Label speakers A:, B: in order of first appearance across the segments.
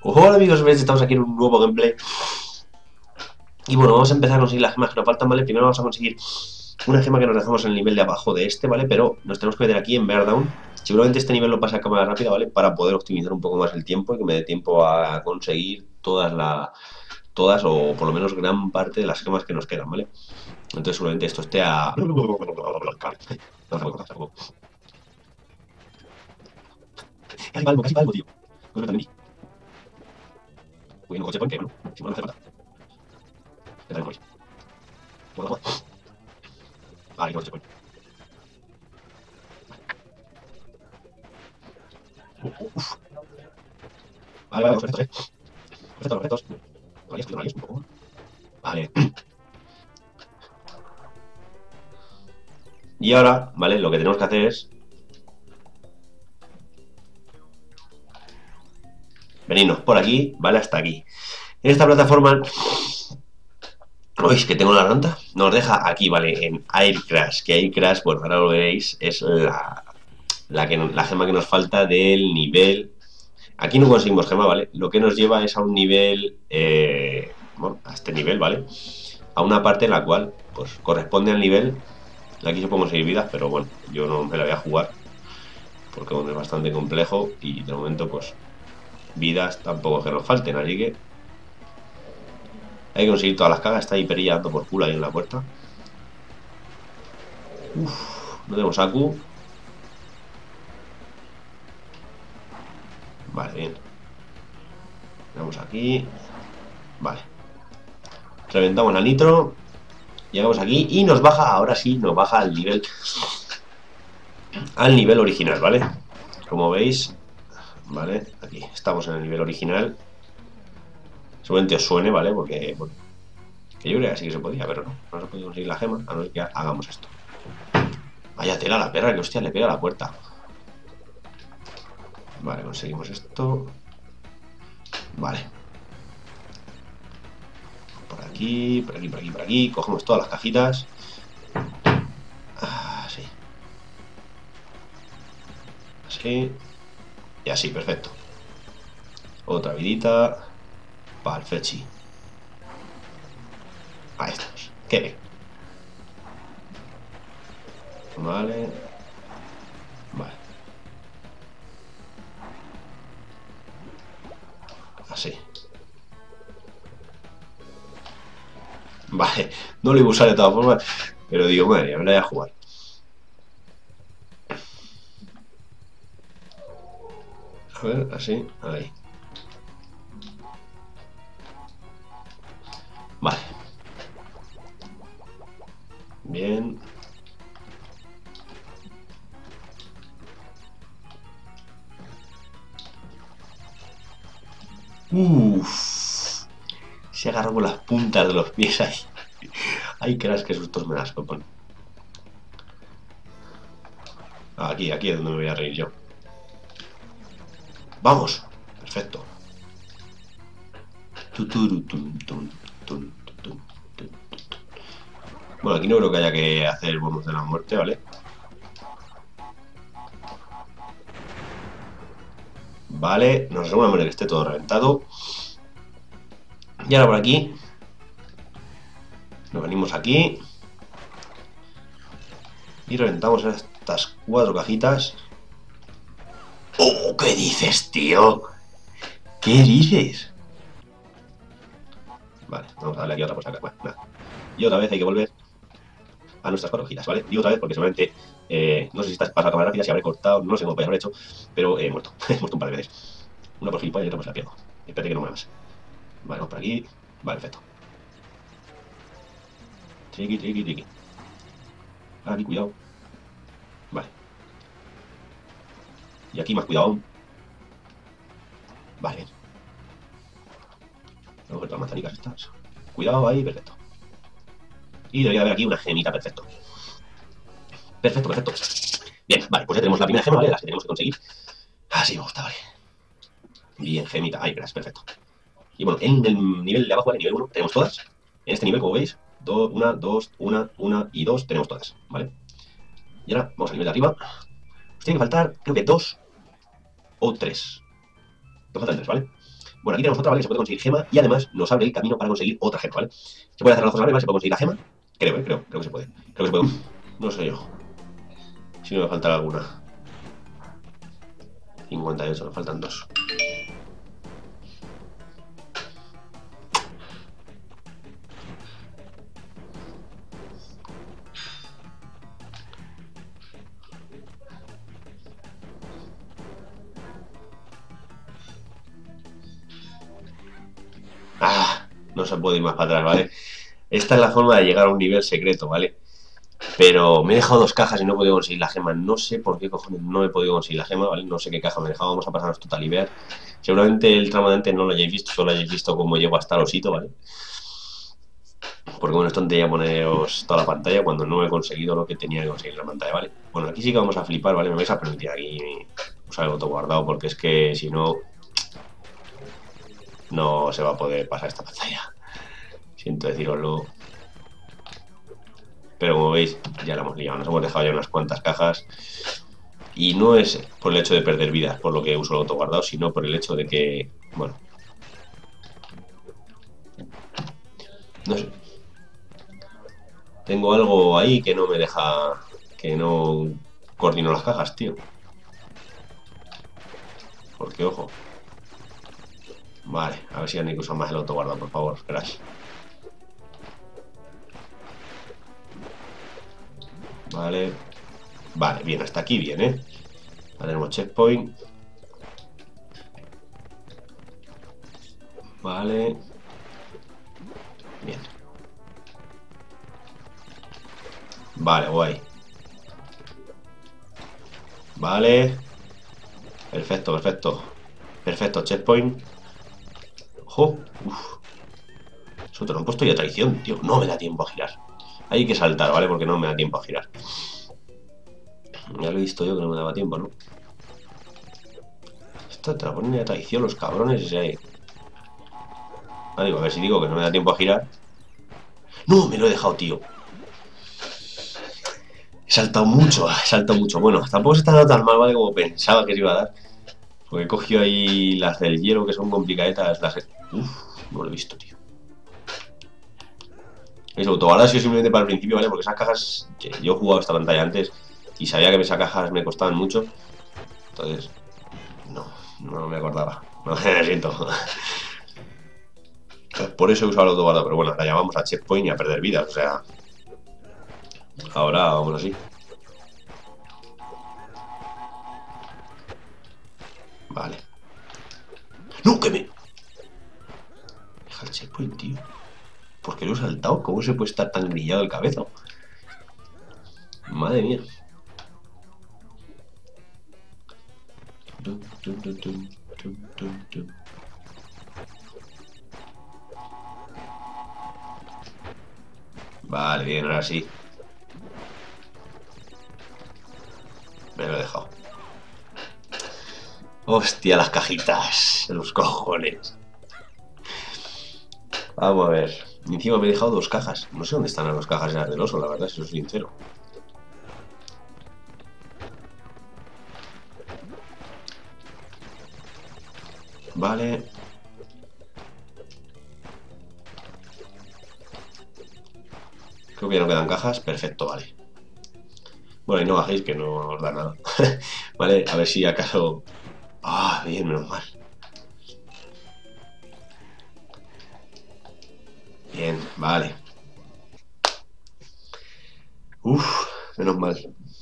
A: Hola amigos, estamos aquí en un nuevo gameplay. Y bueno, vamos a empezar a conseguir las gemas que nos faltan, ¿vale? Primero vamos a conseguir una gema que nos dejamos en el nivel de abajo de este, ¿vale? Pero nos tenemos que meter aquí en Bear Down. Seguramente este nivel lo pasa a cámara rápida, ¿vale? Para poder optimizar un poco más el tiempo y que me dé tiempo a conseguir todas o por lo menos gran parte de las gemas que nos quedan, ¿vale? Entonces seguramente esto esté a... Casi valgo, tío. No me Uy, no coche puente, ¿no? Si no, no hace falta. Ya sabemos. Bueno, vale, coche puente. Uf. Vale, vale, perfectos, perfectos, perfectos. No hayas un poco. Vale. Y ahora, ¿vale? Lo que tenemos que hacer es venirnos por aquí, ¿vale? Hasta aquí. En esta plataforma... Uy, que tengo la garganta. Nos deja aquí, ¿vale? En Air Crash. Que Air Crash, bueno, ahora lo veréis, es la gema que nos falta del nivel. Aquí no conseguimos gema, ¿vale? Lo que nos lleva es a un nivel, bueno, a este nivel, ¿vale? A una parte en la cual, pues, corresponde al nivel. Aquí se puede conseguir vidas, pero bueno, yo no me la voy a jugar. Porque bueno, es bastante complejo y de momento, pues, vidas tampoco es que nos falten, así que hay que conseguir todas las cagas. Está ahí Perilla dando por culo ahí en la puerta. Uf, no tenemos Aku. Vale, bien. Vamos aquí. Vale. Reventamos la nitro. Llegamos aquí y nos baja, ahora sí, nos baja al nivel original, ¿vale? Como veis, ¿vale? Aquí estamos en el nivel original. Seguramente os suene, ¿vale? Porque, bueno, que yo creo que sí que se podía, pero no se puede conseguir la gema, a no ser que hagamos esto. Vaya tela la perra, que hostia, le pega a la puerta. Vale, conseguimos esto. Vale. Por aquí, por aquí, por aquí, por aquí. Cogemos todas las cajitas. Así. Así. Y así, perfecto. Otra vidita. Para el fechi. Ahí estamos. Qué bien. Vale. Vale. Así. Vale. No lo iba a usar de todas formas. Pero digo, madre, me la voy a jugar. A ver, así. Ahí. Vale. Bien. Uff. Se agarró con las puntas de los pies ahí. Ay, creas que sustos me das, copón. Aquí es donde me voy a reír yo. ¡Vamos! Perfecto. Bueno, aquí no creo que haya que hacer el bonus de la muerte, ¿vale? Vale, nos aseguramos de que esté todo reventado. Y ahora por aquí. Nos venimos aquí. Y reventamos estas 4 cajitas. ¡Oh! ¿Qué dices, tío? ¿Qué dices? Vale, vamos a darle aquí otra por acá. Bueno, nada. Y otra vez hay que volver a nuestras 4 cajitas, ¿vale? Y otra vez porque seguramente, no sé si estás pasando a cámara rápida, si habré cortado, no sé cómo podría haber hecho, pero he muerto. He muerto un par de veces. Una por gilipollas y otra por si la pierdo. Espérate que no muera más. Vale, vamos por aquí. Vale, perfecto. Triqui, triqui, triqui. Aquí, cuidado. Vale. Y aquí más cuidado aún. Vale, bien. Vamos a ver todas las manzanicas estas. Cuidado ahí, perfecto. Y debería haber aquí una gemita, perfecto. Perfecto, perfecto. Bien, vale, pues ya tenemos la primera gema, ¿vale? Las que tenemos que conseguir. Así me gusta, vale. Bien, gemita. Ahí, verás, perfecto. Y bueno, en el nivel de abajo, ¿vale? Nivel 1, tenemos todas. En este nivel, como veis, una, dos, una y dos, tenemos todas, ¿vale? Y ahora vamos al nivel de arriba. Nos tiene que faltar, creo que 2 o 3. Nos faltan 3, ¿vale? Bueno, aquí tenemos otra, ¿vale? Se puede conseguir gema y además nos abre el camino para conseguir otra gema, ¿vale? Se puede hacer las cosas, ¿vale? Se puede conseguir la gema. Creo que se puede. Creo que se puede. No sé yo. Si no me falta alguna. 58, me faltan dos. Ah, no se puede ir más para atrás, ¿vale? Esta es la forma de llegar a un nivel secreto, ¿vale? Pero me he dejado dos cajas y no he podido conseguir la gema. No sé por qué cojones no he podido conseguir la gema, ¿vale? No sé qué caja me he dejado. Vamos a pasarnos Total Iber. Seguramente el tramo de antes no lo hayáis visto, solo hayáis visto cómo llego hasta el osito, ¿vale? Porque bueno, es tontería poneros toda la pantalla cuando no he conseguido lo que tenía que conseguir en la pantalla, ¿vale? Bueno, aquí sí que vamos a flipar, ¿vale? Me vais a permitir aquí usar el autoguardado porque es que si no, no se va a poder pasar esta pantalla. Siento deciroslo. Pero como veis, ya la hemos liado. Nos hemos dejado ya unas cuantas cajas. Y no es por el hecho de perder vidas, por lo que uso el autoguardado, sino por el hecho de que, bueno, no sé. Tengo algo ahí que no me deja, que no coordino las cajas, tío. Porque, ojo. Vale, a ver si han que usar más el autoguardado, por favor, Crash. Vale. Vale, bien, hasta aquí bien, ¿eh? Ahora tenemos checkpoint. Vale. Bien. Vale, guay. Vale. Perfecto, perfecto. Perfecto, checkpoint. Ojo. Uf. Eso te lo han puesto ya traición, tío. No me da tiempo a girar. Hay que saltar, ¿vale? Porque no me da tiempo a girar. Ya lo he visto yo que no me daba tiempo, ¿no? Esto te la ponen de traición los cabrones ese ahí. Ah, digo, a ver si digo que no me da tiempo a girar. ¡No! Me lo he dejado, tío. He saltado mucho, he saltado mucho. Bueno, tampoco se está dando tan mal, ¿vale? Como pensaba que se iba a dar. Porque he cogido ahí las del hielo, que son complicadetas. Uf, no lo he visto, tío. Eso, autoguardado ha sido simplemente para el principio, ¿vale? Porque esas cajas... Yo he jugado esta pantalla antes y sabía que esas cajas me costaban mucho. Entonces... No me acordaba. No, me siento. Por eso he usado el autoguardado. Pero bueno, ahora ya vamos a checkpoint y a perder vidas. O sea... Ahora vamos así. Vale. ¡No! ¡Que me! Deja el checkpoint, tío. ¿Por qué lo he saltado? ¿Cómo se puede estar tan grillado el cabezo? Madre mía. Vale, bien, ahora sí. Me lo he dejado. Hostia, las cajitas. Los cojones. Vamos a ver. Encima me he dejado dos cajas. No sé dónde están las dos cajas esas del oso, la verdad, si soy sincero. Vale. Creo que ya no quedan cajas. Perfecto, vale. Bueno, y no bajéis que no os da nada. Vale, a ver si acaso... Ah, bien, menos mal. Bien, vale. Uf, menos mal.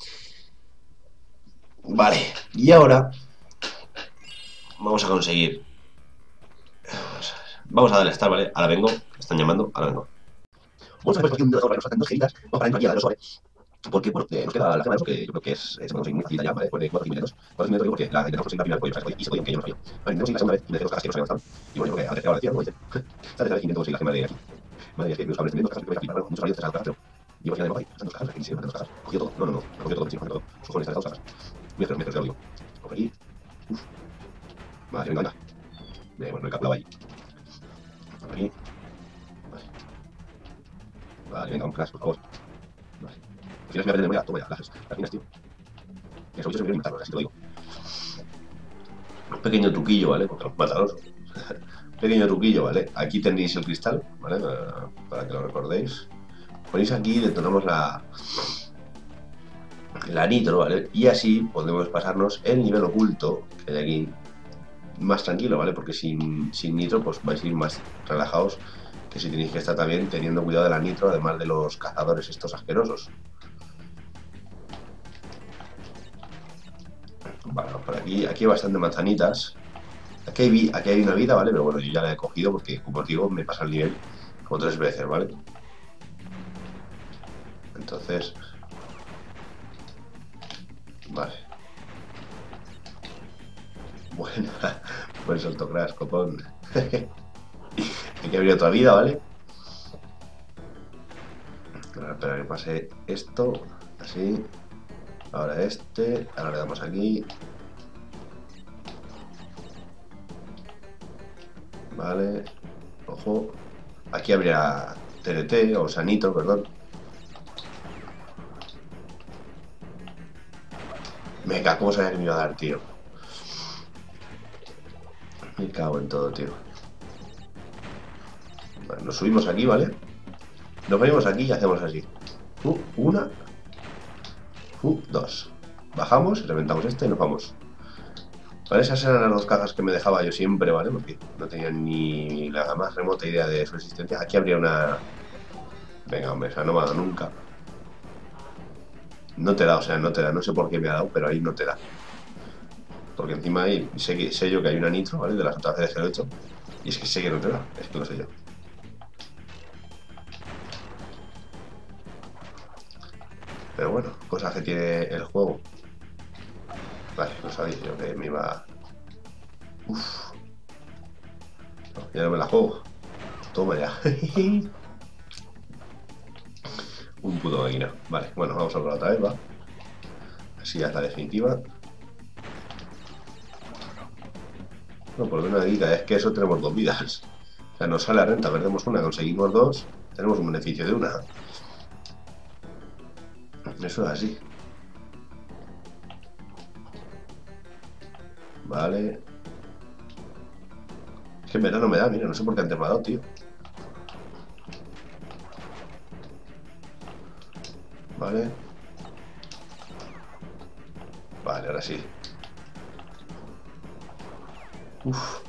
A: Vale, y ahora vamos a conseguir. Vamos a darle a estar, ¿vale? Ahora vengo, me están llamando, ahora vengo. Vamos a ver aquí un dedo, nos faltan dos gelitas. Vamos para entrar aquí a los sobres. Porque, bueno, nos queda la gema de eso, que yo creo que se puede conseguir muy fácil ya, ¿vale? Después de 4 minutos. 4 minutos digo porque la intentamos conseguir la primera pollo, y se podía, que yo no sabía. Vale, intentamos conseguir la segunda vez y me dejé dos cajas que no sabían dónde estaban. Y bueno, yo creo que a la tercera hora decía, ¿no? Dice, esta tercera vez intento conseguir la gema de aquí. Madre mía, es que los cables teniendo cajas que voy a flipar, muchos varios de esas cajas, pero... Y al final de ahí, están dos cajas, aquí sí, dos cajas. Cogió todo, no, cogió todo, cogió todo. Sus jóvenes, dos cajas. Voy a hacer un metro, te lo digo. Coge aquí. Uf. Vale, venga. Bueno, no he calculado ahí. Por aquí. Vale. Vale, venga, un crash, por favor. Vale. Al final se me va a perder memoria, toma ya, las finas, tío. Que esos bichos se me quieren matar, así te lo digo. Un pequeño truquillo, ¿vale? Contra los mataros. Pequeño truquillo, ¿vale? Aquí tenéis el cristal, ¿vale? Para que lo recordéis. Ponéis aquí y detonamos la nitro, ¿vale? Y así podemos pasarnos el nivel oculto que hay aquí más tranquilo, ¿vale? Porque sin nitro pues vais a ir más relajados que si tenéis que estar también teniendo cuidado de la nitro, además de los cazadores estos asquerosos. Vale, por aquí hay bastante manzanitas. Aquí hay una vida, ¿vale? Pero bueno, yo ya la he cogido porque, como os digo, me pasa el nivel como 3 veces, ¿vale? Entonces... Vale. Buena. Buen salto crash, copón. Hay que abrir otra vida, ¿vale? Ahora espera que pase esto. Así. Ahora este. Ahora le damos aquí. Vale. Ojo. Aquí habría TNT o Sanito, perdón. Me cago, ¿cómo sabía que me iba a dar, tío? Me cago en todo, tío. Vale, nos subimos aquí, ¿vale? Nos venimos aquí y hacemos así. Una. Dos. Bajamos, reventamos este y nos vamos. Vale, esas eran las dos cajas que me dejaba yo siempre, ¿vale? Porque no tenía ni la más remota idea de su existencia. Aquí habría una... Venga, hombre, esa no me ha dado nunca. No te da, o sea, no te da. No sé por qué me ha dado, pero ahí no te da. Porque encima ahí sé yo que hay una nitro, ¿vale? De las otras veces que lo he hecho. Y es que sé que no te da. Es que lo sé yo. Pero bueno, cosas que tiene el juego. Vale, no sabía yo que me iba... Uf. No, ya no me la juego. Toma ya. Un puto máquina. Vale, bueno, vamos a probar otra vez, va. Así ya está definitiva. No, por lo menos aquí, es que eso tenemos 2 vidas. O sea, nos sale a renta, perdemos una, conseguimos 2, tenemos un beneficio de una. Eso es así. Vale. Es que en verdad no me da, mira, no sé por qué antes me ha dado, tío. Vale. Vale, ahora sí. Uf.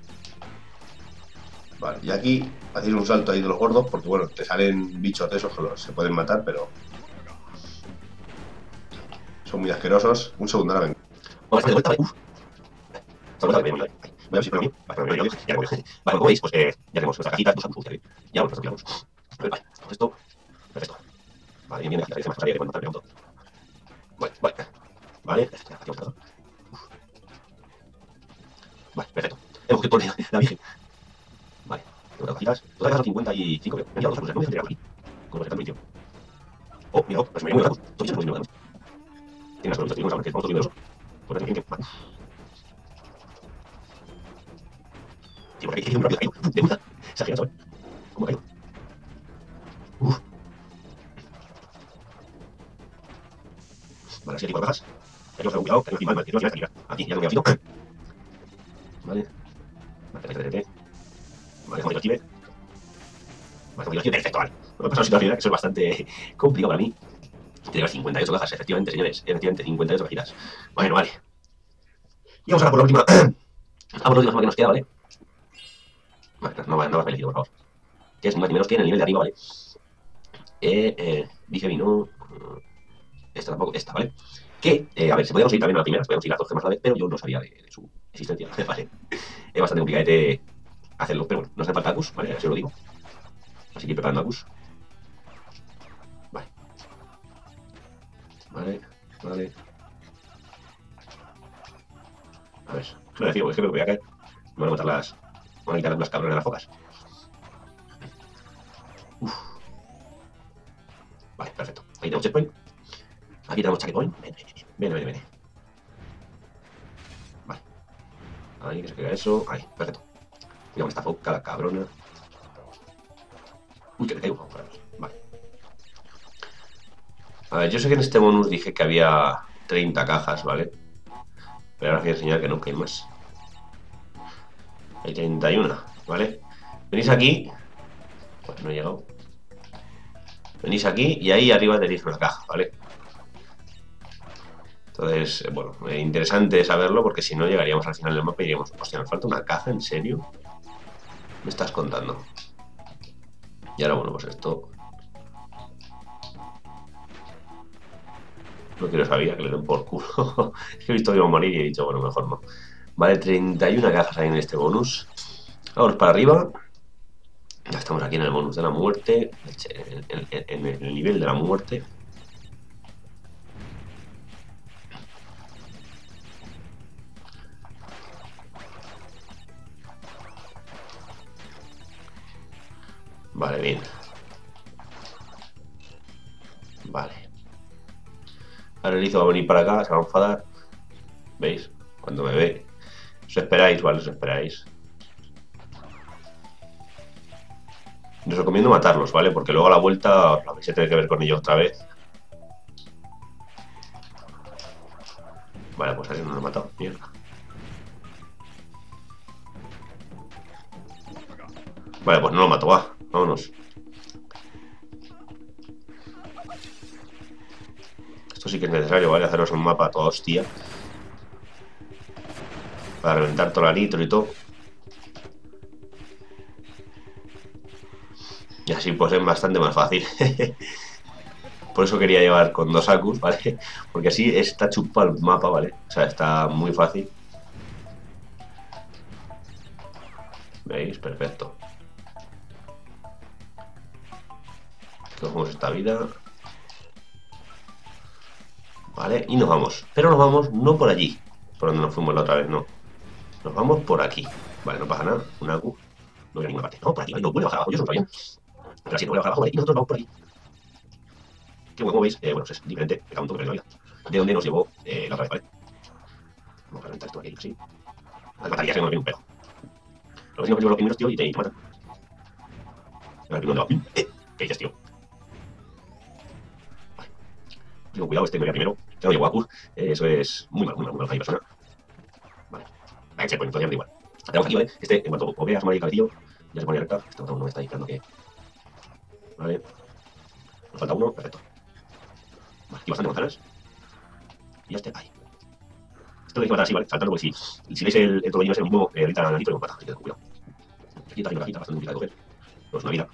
A: Vale, y aquí hacéis un salto ahí de los gordos, porque bueno, te salen bichos de esos que se pueden matar, pero son muy asquerosos. Un segundo, ahora vengo. Vale, de vuelta, vale. Uf. Vale, como veis, pues ya tenemos nuestras cajitas, dos abus, ya bueno, nos vale, con esto, perfecto. Vale, bien, aquí más sabía que cuando pregunto. Vale, vale. Vale, aquí vamos a... Vale, perfecto. Hemos cogido la virgen. Vale, tengo las cajitas. Todas las 55, creo. Me han dado dos abus, no me voy a tirar aquí. Con los que están muy tío. Oh, mira, pues me voy a abus. Todavía no los tiene las cosas, tiene unos que vamos todos pues que vale. Tío, por aquí hay un rápido caído. De puta. Se ha girado, ¿sabes? ¿Cómo ha caído? Vale, así aquí por bajas. Aquí os hago un cuidado, que no estoy mal, que no estoy mal, aquí, ya lo voy a hacer. Vale. Vale, perfecto. Vale, como active. Vale, como active, perfecto, vale. Lo que pasa es que eso es bastante complicado para mí. Tiene 58 cajas, efectivamente, señores. Efectivamente, 58 cajitas. Bueno, vale. Y vamos ahora por la última. Vamos por la última que nos queda, ¿vale? Vale, no va a peligro, por favor. Que es ni más ni menos que en el nivel de arriba, ¿vale? Dije vino. Esta tampoco, esta, ¿vale? Que, a ver, se podía conseguir también a la primera, se podía conseguir las 2 gemas a la vez, pero yo no sabía de su existencia, ¿vale? Es bastante complicado hacerlo, pero bueno, no hace falta Acus, ¿vale? Así os lo digo. Así que ir preparando Acus. Vale. Vale, vale. A ver, no decía, es que me voy a caer. Me van a matar las... Me van a quitar las cabronas de las focas. Uf. Vale, perfecto. Ahí tenemos checkpoint. Aquí tenemos checkpoint. Ven. Vale. Ahí, que se queda eso. Ahí, perfecto. Mira esta foca, la cabrona. Uy, que me caigo. Vale. A ver, yo sé que en este bonus dije que había 30 cajas, ¿vale? Pero ahora os voy a enseñar que no, que hay más. Hay 31. ¿vale? Venís aquí. Pues no he llegado. Venís aquí y ahí arriba tenéis una caja, ¿vale? Entonces, bueno, interesante saberlo porque si no llegaríamos al final del mapa y diríamos, hostia, ¿nos falta una caja? ¿En serio? Me estás contando. Y ahora, bueno, pues esto... No quiero saber que le den por culo. Es que he visto que iba a morir y he dicho, bueno, mejor no. Vale, 31 cajas hay en este bonus. Vamos para arriba. Ya estamos aquí en el bonus de la muerte. En el nivel de la muerte. Vale, bien. Vale. Ahora el erizo va a venir para acá, se va a enfadar. ¿Veis? Cuando me ve. Os esperáis, ¿vale? Os esperáis. Os recomiendo matarlos, ¿vale? Porque luego a la vuelta os la vais a tener que ver con ellos otra vez. Vale, pues así no lo he matado. Mierda. Vale, pues no lo mato, va. Vámonos. Esto sí que es necesario, ¿vale? Haceros un mapa a toda hostia. Para reventar toda la nitro y todo. Y así pues es bastante más fácil. Por eso quería llevar con 2 Acus, ¿vale? Porque así está chupado el mapa, ¿vale? O sea, está muy fácil. ¿Veis? Perfecto. Cogemos esta vida. Vale, y nos vamos. Pero nos vamos no por allí, por donde nos fuimos la otra vez, no. Nos vamos por aquí. Vale, no pasa nada. Un Acu. No voy a ninguna parte. No, por aquí, no puede bajar abajo. Yo soy bien. Pero así no voy a bajar abajo, ¿vale? Y nosotros vamos por aquí. Que como veis, bueno, pues es diferente. Me cago en todo que la vida. De donde nos llevó la otra vez, ¿vale? Vamos a reventar esto aquí, así. Las baterías que no me viene un pedo. Los vecinos llevan los primeros, tío, y te matan. A ver, ¿dónde va? ¿Qué dices, tío? Vale. Tengo cuidado, este me voy a primero. Ya no llevo Acus. Eso es muy mal, ahí, persona. Vale. Vale, checkpoint, todavía me da igual. Tenemos aquí, ¿vale? Este, en cuanto o veas mal el cabecillo, ya se pone recta. Este otro no me está indicando que... Vale. Nos falta uno, perfecto. Vale, aquí bastante manzanas. Y ya este, ahí. Esto lo hay que matar así, ¿vale? Saltando, porque si veis el torbellino ese mismo, ahorita la nitro y me mata, así que ten cuidado. Aquí está, bastante complicada de coger. No es una vida.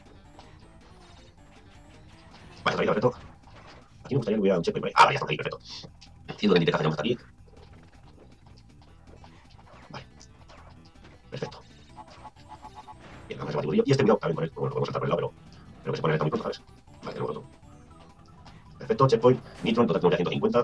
A: Vale, otra vida, perfecto. Aquí me gustaría que hubiera un checkpoint por ahí. Ah, vale, ya estamos ahí, perfecto. 123 cajas ya hasta aquí. Vale. Perfecto. Bien, vamos a batir y este cuidado también con él. Bueno, lo podemos saltar por el lado, pero que se pone está muy pronto, ¿sabes? Vale, tenemos roto. Perfecto, checkpoint. Nitro, en total tenemos ya 150.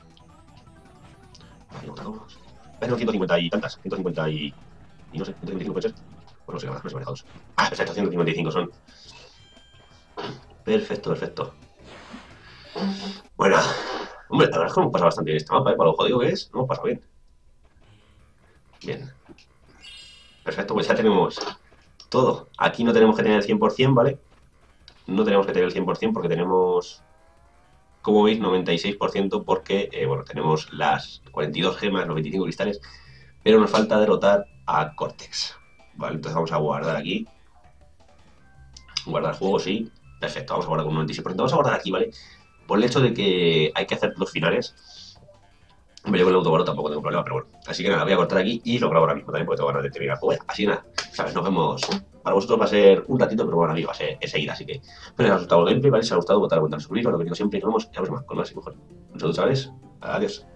A: Vale, votamos. Tenemos 150 y tantas. 150 y no sé, 155 puede ser. Bueno, no sé, no sé manejados. Ah, perfecto, 155 son. Perfecto, perfecto. Bueno, hombre, la verdad es que hemos pasado bastante bien este mapa, ¿eh? Para lo jodido que es, hemos pasado bien. Bien. Perfecto, pues ya tenemos todo. Aquí no tenemos que tener el 100%, ¿vale? No tenemos que tener el 100% porque tenemos, como veis, 96% porque, bueno, tenemos las 42 gemas, los 25 cristales, pero nos falta derrotar a Cortex. Vale, entonces vamos a guardar aquí. Guardar juego, sí. Perfecto, vamos a guardar con un 96%. Vamos a guardar aquí, ¿vale? Por el hecho de que hay que hacer los finales. Me llevo el autobaro, tampoco tengo problema, pero bueno. Así que nada, voy a cortar aquí y lo grabo ahora mismo también porque tengo ganas de terminar el juego. Así que nada, ¿sabes? Nos vemos. Para vosotros va a ser un ratito, pero bueno, a mí va a ser enseguida. Así que espero que os haya gustado el gameplay, ¿vale? Si os ha gustado, votar, comentar, suscribiros, lo que digo siempre. Y nos vemos ya con más y mejor. Un saludo, chavales. Adiós.